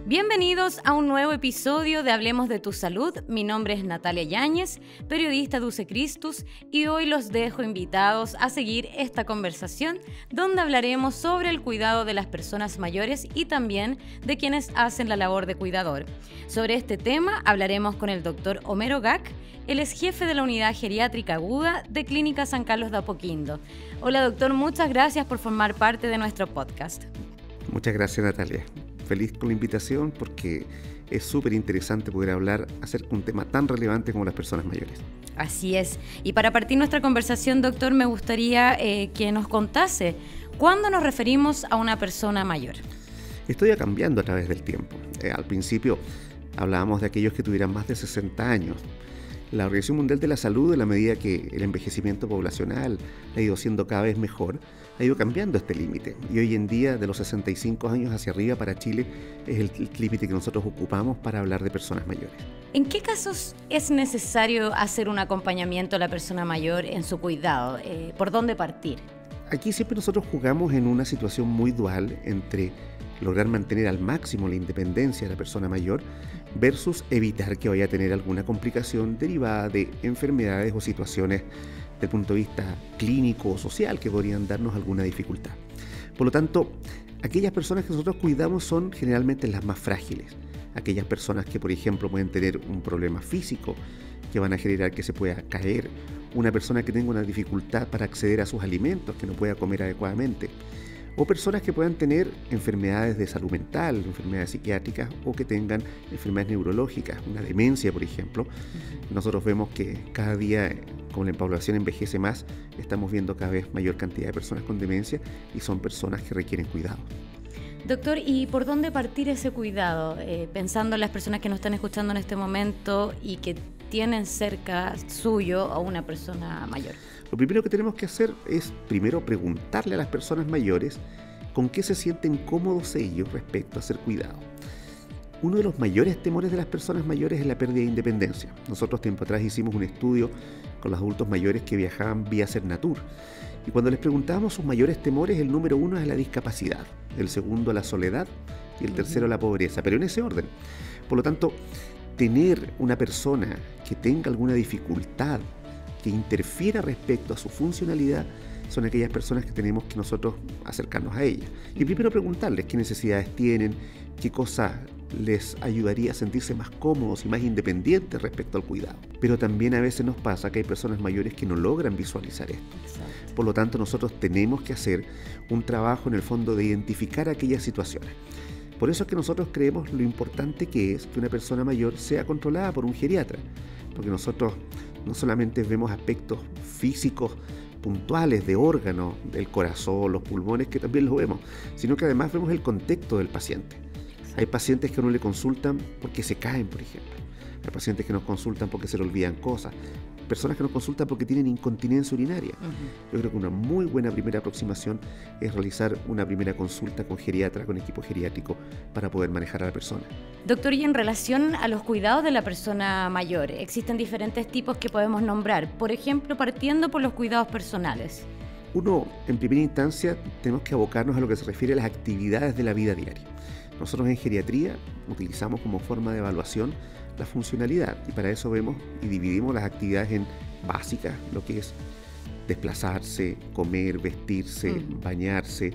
Bienvenidos a un nuevo episodio de Hablemos de tu Salud. Mi nombre es Natalia Yáñez, periodista de UC Christus, y hoy los dejo invitados a seguir esta conversación donde hablaremos sobre el cuidado de las personas mayores y también de quienes hacen la labor de cuidador. Sobre este tema hablaremos con el doctor Homero Gac. Él es jefe de la Unidad Geriátrica Aguda de Clínica San Carlos de Apoquindo. Hola doctor, muchas gracias por formar parte de nuestro podcast. Muchas gracias, Natalia. Feliz con la invitación porque es súper interesante poder hablar acerca de un tema tan relevante como las personas mayores. Así es. Y para partir nuestra conversación, doctor, me gustaría que nos contase ¿cuándo nos referimos a una persona mayor? Esto ya cambiando a través del tiempo. Al principio hablábamos de aquellos que tuvieran más de 60 años. La Organización Mundial de la Salud, en la medida que el envejecimiento poblacional ha ido siendo cada vez mejor, ha ido cambiando este límite. Y hoy en día, de los 65 años hacia arriba para Chile, es el límite que nosotros ocupamos para hablar de personas mayores. ¿En qué casos es necesario hacer un acompañamiento a la persona mayor en su cuidado? ¿Por dónde partir? Aquí siempre nosotros jugamos en una situación muy dual entre lograr mantener al máximo la independencia de la persona mayor versus evitar que vaya a tener alguna complicación derivada de enfermedades o situaciones desde el punto de vista clínico o social que podrían darnos alguna dificultad. Por lo tanto, aquellas personas que nosotros cuidamos son generalmente las más frágiles. Aquellas personas que, por ejemplo, pueden tener un problema físico que van a generar que se pueda caer, una persona que tenga una dificultad para acceder a sus alimentos, que no pueda comer adecuadamente, o personas que puedan tener enfermedades de salud mental, enfermedades psiquiátricas o que tengan enfermedades neurológicas, una demencia, por ejemplo. Nosotros vemos que cada día, como la población envejece más, estamos viendo cada vez mayor cantidad de personas con demencia y son personas que requieren cuidado. Doctor, ¿y por dónde partir ese cuidado? Pensando en las personas que nos están escuchando en este momento y que tienen cerca suyo a una persona mayor. Lo primero que tenemos que hacer es primero preguntarle a las personas mayores con qué se sienten cómodos ellos respecto a ser cuidados. Uno de los mayores temores de las personas mayores es la pérdida de independencia. Nosotros tiempo atrás hicimos un estudio con los adultos mayores que viajaban vía Cernatur. Y cuando les preguntábamos sus mayores temores, el número 1 es la discapacidad, el segundo la soledad y el tercero la pobreza, pero en ese orden. Por lo tanto, tener una persona que tenga alguna dificultad que interfiera respecto a su funcionalidad son aquellas personas que tenemos que nosotros acercarnos a ellas. Y primero preguntarles qué necesidades tienen, qué cosas les ayudaría a sentirse más cómodos y más independientes respecto al cuidado. Pero también a veces nos pasa que hay personas mayores que no logran visualizar esto. Exacto. Por lo tanto, nosotros tenemos que hacer un trabajo en el fondo de identificar aquellas situaciones. Por eso es que nosotros creemos lo importante que es que una persona mayor sea controlada por un geriatra, porque nosotros no solamente vemos aspectos físicos puntuales de órganos, del corazón, los pulmones, que también los vemos, sino que además vemos el contexto del paciente. Hay pacientes que a uno le consultan porque se caen, por ejemplo. Hay pacientes que nos consultan porque se le olvidan cosas. Personas que nos consultan porque tienen incontinencia urinaria. Yo creo que una muy buena primera aproximación es realizar una primera consulta con geriatra, con equipo geriátrico, para poder manejar a la persona. Doctor, y en relación a los cuidados de la persona mayor, existen diferentes tipos que podemos nombrar, por ejemplo, partiendo por los cuidados personales. Uno, en primera instancia, tenemos que abocarnos a lo que se refiere a las actividades de la vida diaria. Nosotros en geriatría utilizamos como forma de evaluación la funcionalidad y para eso vemos y dividimos las actividades en básicas, lo que es desplazarse, comer, vestirse, bañarse,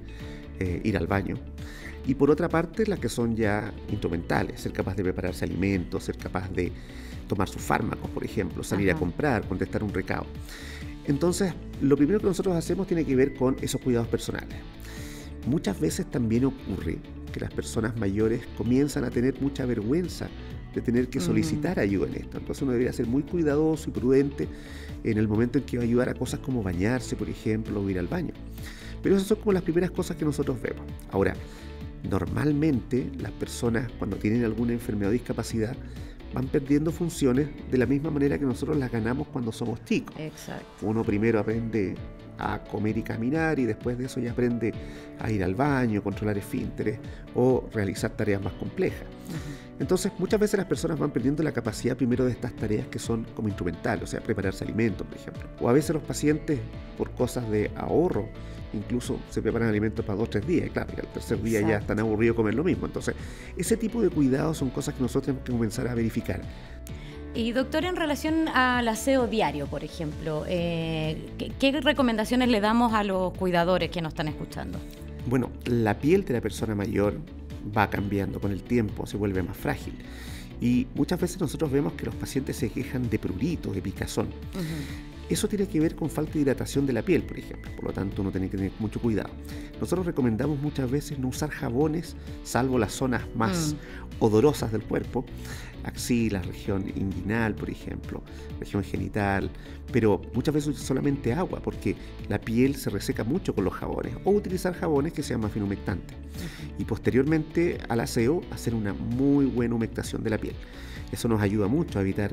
ir al baño. Y por otra parte, las que son ya instrumentales, ser capaz de prepararse alimentos, ser capaz de tomar sus fármacos, por ejemplo, salir a comprar, contestar un recado. Entonces, lo primero que nosotros hacemos tiene que ver con esos cuidados personales. Muchas veces también ocurre que las personas mayores comienzan a tener mucha vergüenza de tener que solicitar ayuda en esto. Entonces uno debería ser muy cuidadoso y prudente en el momento en que va a ayudar a cosas como bañarse, por ejemplo, o ir al baño. Pero esas son como las primeras cosas que nosotros vemos. Ahora, normalmente las personas cuando tienen alguna enfermedad o discapacidad van perdiendo funciones de la misma manera que nosotros las ganamos cuando somos chicos. Exacto. Uno primero aprende a comer y caminar y después de eso ya aprende a ir al baño, controlar esfínteres o realizar tareas más complejas. Entonces muchas veces las personas van perdiendo la capacidad primero de estas tareas que son como instrumentales, o sea, prepararse alimentos, por ejemplo. O a veces los pacientes, por cosas de ahorro, incluso se preparan alimentos para 2 o 3 días, y claro, y al tercer día ya Exacto. están aburridos de comer lo mismo. Entonces, ese tipo de cuidados son cosas que nosotros tenemos que comenzar a verificar. Y doctor, en relación al aseo diario, por ejemplo, ¿qué recomendaciones le damos a los cuidadores que nos están escuchando? Bueno, la piel de la persona mayor va cambiando con el tiempo, se vuelve más frágil. Y muchas veces nosotros vemos que los pacientes se quejan de pruritos, de picazón. Eso tiene que ver con falta de hidratación de la piel, por ejemplo. Por lo tanto, uno tiene que tener mucho cuidado. Nosotros recomendamos muchas veces no usar jabones, salvo las zonas más odorosas del cuerpo, axila, región inguinal, por ejemplo, región genital, pero muchas veces solamente agua, porque la piel se reseca mucho con los jabones, o utilizar jabones que sean más bien humectantes. Y posteriormente al aseo, hacer una muy buena humectación de la piel. Eso nos ayuda mucho a evitar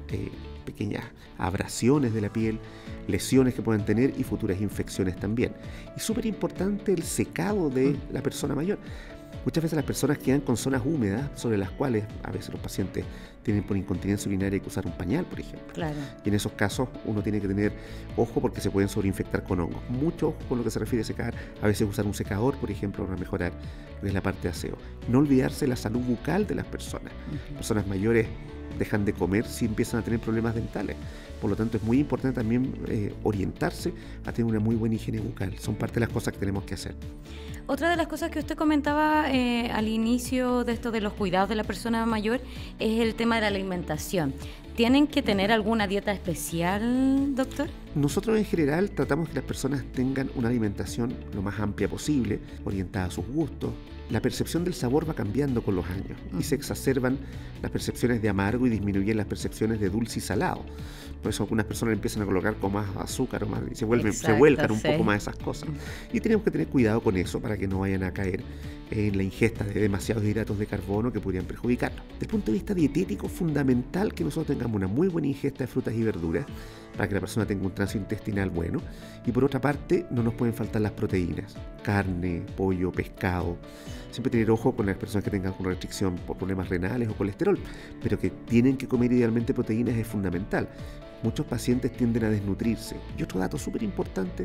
pequeñas abrasiones de la piel, lesiones que puedan tener y futuras infecciones también. Y súper importante el secado de la persona mayor. Muchas veces las personas quedan con zonas húmedas sobre las cuales a veces los pacientes tienen por incontinencia urinaria que usar un pañal, por ejemplo. Claro. Y en esos casos uno tiene que tener ojo porque se pueden sobreinfectar con hongos. Mucho ojo con lo que se refiere a secar. A veces usar un secador, por ejemplo, para mejorar lo que es la parte de aseo. No olvidarse la salud bucal de las personas. Personas mayores dejan de comer si empiezan a tener problemas dentales. Por lo tanto, es muy importante también orientarse a tener una muy buena higiene bucal. Son parte de las cosas que tenemos que hacer. Otra de las cosas que usted comentaba al inicio de esto de los cuidados de la persona mayor es el tema de la alimentación. ¿Tienen que tener alguna dieta especial, doctor? Nosotros en general tratamos que las personas tengan una alimentación lo más amplia posible, orientada a sus gustos. La percepción del sabor va cambiando con los años y se exacerban las percepciones de amargo y disminuyen las percepciones de dulce y salado. Por eso algunas personas empiezan a colocar con más azúcar o más, y se vuelcan un poco más esas cosas. Y tenemos que tener cuidado con eso para que no vayan a caer en la ingesta de demasiados hidratos de carbono que podrían perjudicarnos. Desde el punto de vista dietético, es fundamental que nosotros tengamos una muy buena ingesta de frutas y verduras para que la persona tenga un tránsito intestinal bueno. Y por otra parte, no nos pueden faltar las proteínas, carne, pollo, pescado. Siempre tener ojo con las personas que tengan alguna restricción por problemas renales o colesterol, pero que tienen que comer idealmente proteínas es fundamental. Muchos pacientes tienden a desnutrirse. Y otro dato súper importante,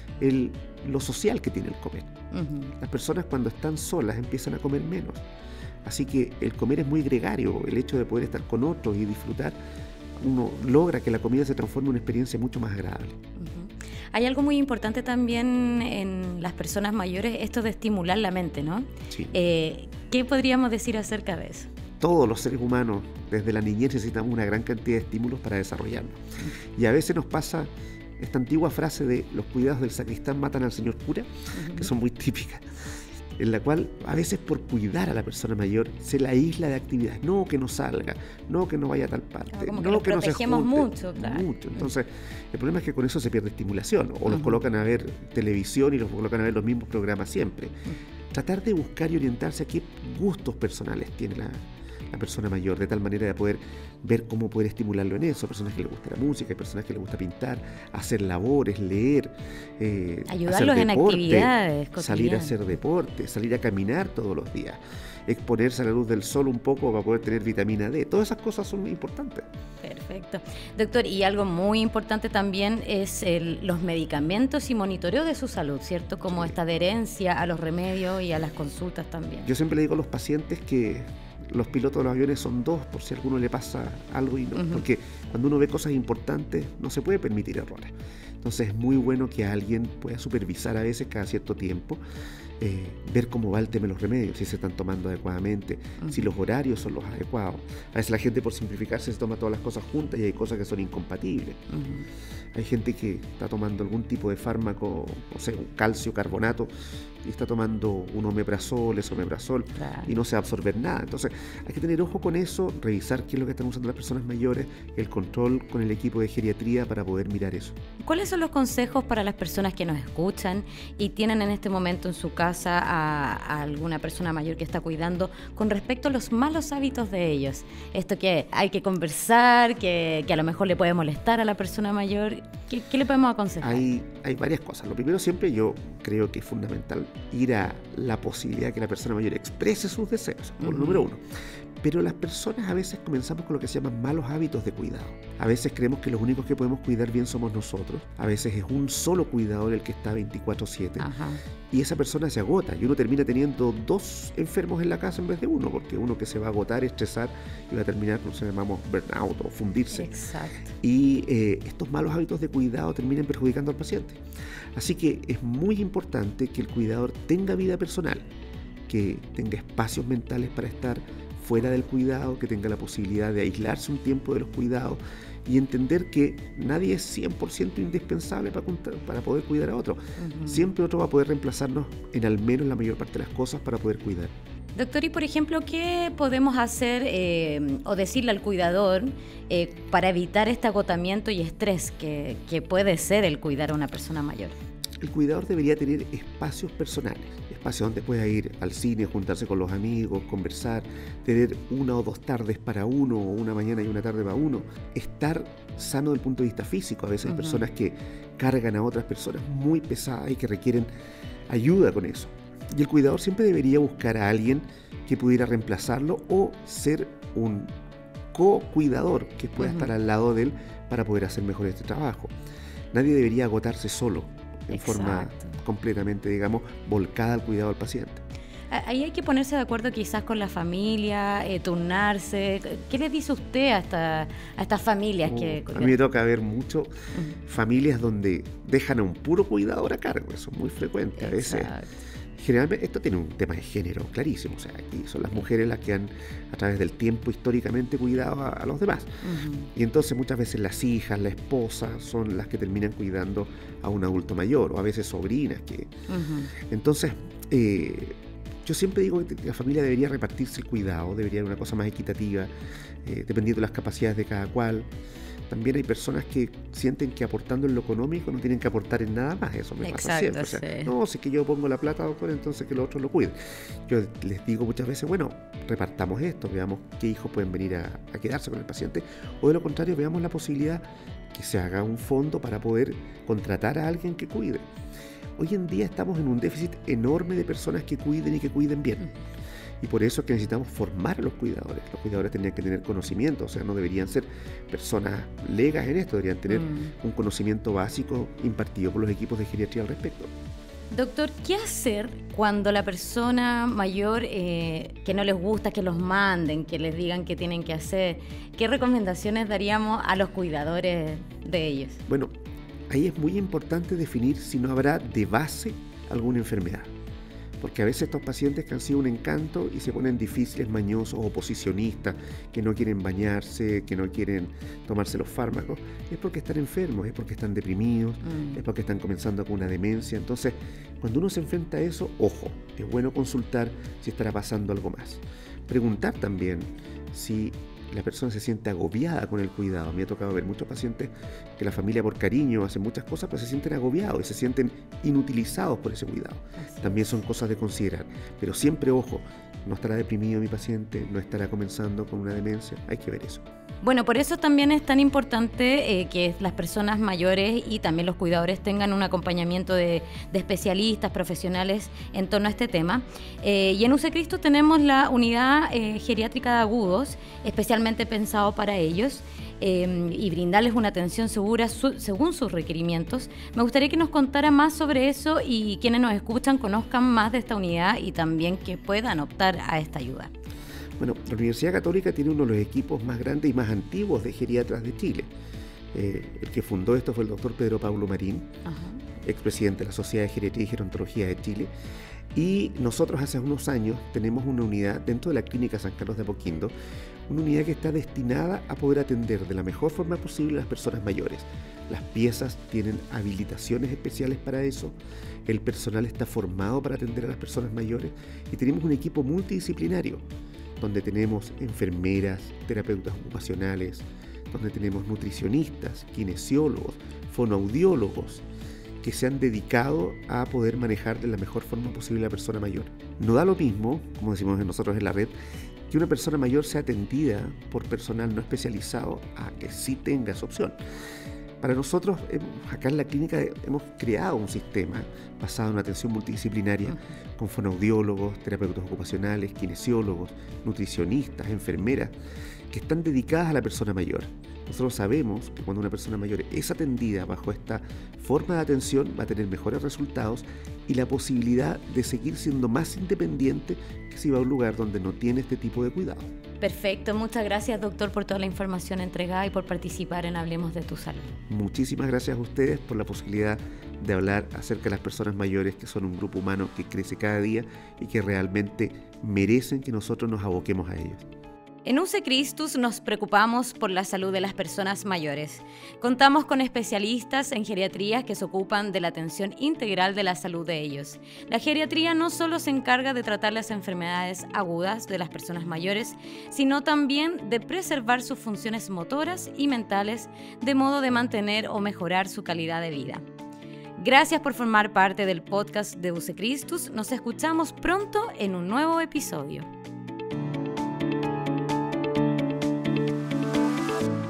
lo social que tiene el comer. Las personas cuando están solas empiezan a comer menos. Así que el comer es muy gregario, el hecho de poder estar con otros y disfrutar, uno logra que la comida se transforme en una experiencia mucho más agradable. Hay algo muy importante también en las personas mayores, esto de estimular la mente, ¿no? Sí. ¿Qué podríamos decir acerca de eso? Todos los seres humanos, desde la niñez, necesitamos una gran cantidad de estímulos para desarrollarnos. Y a veces nos pasa esta antigua frase de los cuidados del sacristán matan al señor cura, que son muy típicas, en la cual a veces por cuidar a la persona mayor se la aísla de actividades. No que no salga, no que no vaya a tal parte, Claro, como no que no se protegemos junte. mucho, claro. Mucho. Entonces, el problema es que con eso se pierde estimulación, o los colocan a ver televisión y los colocan a ver los mismos programas siempre. Tratar de buscar y orientarse a qué gustos personales tiene la persona mayor, de tal manera de poder ver cómo poder estimularlo en eso. Personas que les gusta la música, hay personas que les gusta pintar, hacer labores, leer, ayudarlos hacer en deporte, actividades cotidianas. salir a hacer deporte, salir a caminar todos los días, exponerse a la luz del sol un poco para poder tener vitamina D. Todas esas cosas son muy importantes. Perfecto. Doctor, y algo muy importante también es los medicamentos y monitoreo de su salud, ¿cierto? Como esta adherencia a los remedios y a las consultas también. Yo siempre le digo a los pacientes que los pilotos de los aviones son dos, por si a alguno le pasa algo y no, porque cuando uno ve cosas importantes no se puede permitir errores. Entonces es muy bueno que alguien pueda supervisar a veces cada cierto tiempo, ver cómo va el tema de los remedios, si se están tomando adecuadamente, si los horarios son los adecuados. A veces la gente, por simplificarse, se toma todas las cosas juntas y hay cosas que son incompatibles. Hay gente que está tomando algún tipo de fármaco, o sea, un calcio, carbonato, y está tomando un omeprazol, esomeprazol, Claro. y no se va a absorber nada. Entonces hay que tener ojo con eso, revisar qué es lo que están usando las personas mayores, el control con el equipo de geriatría para poder mirar eso. ¿Cuáles son los consejos para las personas que nos escuchan y tienen en este momento en su casa a alguna persona mayor que está cuidando con respecto a los malos hábitos de ellos? Esto que hay que conversar, que a lo mejor le puede molestar a la persona mayor. ¿Qué le podemos aconsejar? Hay varias cosas. Lo primero, siempre yo creo que es fundamental ir a la posibilidad de que la persona mayor exprese sus deseos, por lo número uno. Pero las personas a veces comenzamos con lo que se llaman malos hábitos de cuidado. A veces creemos que los únicos que podemos cuidar bien somos nosotros. A veces es un solo cuidador el que está 24/7. Ajá. Y esa persona se agota y uno termina teniendo 2 enfermos en la casa en vez de uno, porque uno que se va a agotar, estresar y va a terminar con lo que llamamos burnout o fundirse. Exacto. Y estos malos hábitos de cuidado terminan perjudicando al paciente. Así que es muy importante que el cuidador tenga vida personal, que tenga espacios mentales para estar fuera del cuidado, que tenga la posibilidad de aislarse un tiempo de los cuidados y entender que nadie es 100% indispensable para poder cuidar a otro. Uh-huh. Siempre otro va a poder reemplazarnos en al menos la mayor parte de las cosas para poder cuidar. Doctor, y por ejemplo, ¿qué podemos hacer o decirle al cuidador para evitar este agotamiento y estrés que puede ser el cuidar a una persona mayor? El cuidador debería tener espacios personales, espacios donde pueda ir al cine, juntarse con los amigos, conversar, tener 1 o 2 tardes para uno, o una mañana y una tarde para uno, estar sano desde el punto de vista físico. A veces hay personas que cargan a otras personas muy pesadas y que requieren ayuda con eso. Y el cuidador siempre debería buscar a alguien que pudiera reemplazarlo o ser un co-cuidador que pueda estar al lado de él para poder hacer mejor este trabajo. Nadie debería agotarse solo, en forma completamente, digamos, volcada al cuidado del paciente. Ahí hay que ponerse de acuerdo quizás con la familia, turnarse. ¿Qué le dice usted a estas familias? A mí me toca ver mucho familias donde dejan a un puro cuidador a cargo. Eso es muy frecuente. A veces, generalmente, esto tiene un tema de género clarísimo. O sea, aquí son las mujeres las que han, a través del tiempo, históricamente cuidado a los demás. Y entonces muchas veces las hijas, la esposa, son las que terminan cuidando a un adulto mayor, o a veces sobrinas. Entonces, yo siempre digo que la familia debería repartirse el cuidado, debería haber una cosa más equitativa, dependiendo de las capacidades de cada cual. También hay personas que sienten que aportando en lo económico no tienen que aportar en nada más. Eso me pasa siempre. O sea, no, si es que yo pongo la plata, doctor, entonces que los otros lo cuiden. Yo les digo muchas veces, bueno, repartamos esto, veamos qué hijos pueden venir a quedarse con el paciente, o de lo contrario, veamos la posibilidad que se haga un fondo para poder contratar a alguien que cuide. Hoy en día estamos en un déficit enorme de personas que cuiden y que cuiden bien. Y por eso es que necesitamos formar a los cuidadores. Los cuidadores tendrían que tener conocimiento, o sea, no deberían ser personas legas en esto, deberían tener un conocimiento básico impartido por los equipos de geriatría al respecto. Doctor, ¿qué hacer cuando la persona mayor que no les gusta que los manden, que les digan qué tienen que hacer? ¿Qué recomendaciones daríamos a los cuidadores de ellos? Bueno, ahí es muy importante definir si no habrá de base alguna enfermedad. Porque a veces estos pacientes que han sido un encanto y se ponen difíciles, mañosos, oposicionistas, que no quieren bañarse, que no quieren tomarse los fármacos, es porque están enfermos, es porque están deprimidos, es porque están comenzando con una demencia. Entonces, cuando uno se enfrenta a eso, ojo, es bueno consultar si estará pasando algo más. Preguntar también si la persona se siente agobiada con el cuidado. Me ha tocado ver muchos pacientes que la familia por cariño hace muchas cosas, pero se sienten agobiados y se sienten inutilizados por ese cuidado. También son cosas de considerar. Pero siempre, ojo, no estará deprimido mi paciente, no estará comenzando con una demencia. Hay que ver eso. Bueno, por eso también es tan importante que las personas mayores y también los cuidadores tengan un acompañamiento de especialistas, profesionales en torno a este tema. Y en UC Cristo tenemos la unidad geriátrica de agudos, especialmente pensado para ellos, y brindarles una atención segura según sus requerimientos. Me gustaría que nos contara más sobre eso y quienes nos escuchan conozcan más de esta unidad y también que puedan optar a esta ayuda. Bueno, la Universidad Católica tiene uno de los equipos más grandes y más antiguos de geriatras de Chile. El que fundó esto fue el doctor Pedro Pablo Marín, expresidente de la Sociedad de Geriatría y Gerontología de Chile. Y nosotros hace unos años tenemos una unidad dentro de la Clínica San Carlos de Apoquindo, una unidad que está destinada a poder atender de la mejor forma posible a las personas mayores. Las piezas tienen habilitaciones especiales para eso, el personal está formado para atender a las personas mayores y tenemos un equipo multidisciplinario donde tenemos enfermeras, terapeutas ocupacionales, donde tenemos nutricionistas, kinesiólogos, fonoaudiólogos, que se han dedicado a poder manejar de la mejor forma posible a la persona mayor. No da lo mismo, como decimos nosotros en la red, que una persona mayor sea atendida por personal no especializado a que sí tenga esa opción. Para nosotros, acá en la clínica hemos creado un sistema basado en una atención multidisciplinaria con fonoaudiólogos, terapeutas ocupacionales, kinesiólogos, nutricionistas, enfermeras, que están dedicadas a la persona mayor. Nosotros sabemos que cuando una persona mayor es atendida bajo esta forma de atención va a tener mejores resultados y la posibilidad de seguir siendo más independiente que si va a un lugar donde no tiene este tipo de cuidado. Perfecto, muchas gracias, doctor, por toda la información entregada y por participar en Hablemos de tu Salud. Muchísimas gracias a ustedes por la posibilidad de hablar acerca de las personas mayores, que son un grupo humano que crece cada día y que realmente merecen que nosotros nos aboquemos a ellos. En UC Christus nos preocupamos por la salud de las personas mayores. Contamos con especialistas en geriatría que se ocupan de la atención integral de la salud de ellos. La geriatría no solo se encarga de tratar las enfermedades agudas de las personas mayores, sino también de preservar sus funciones motoras y mentales, de modo de mantener o mejorar su calidad de vida. Gracias por formar parte del podcast de UC Christus. Nos escuchamos pronto en un nuevo episodio.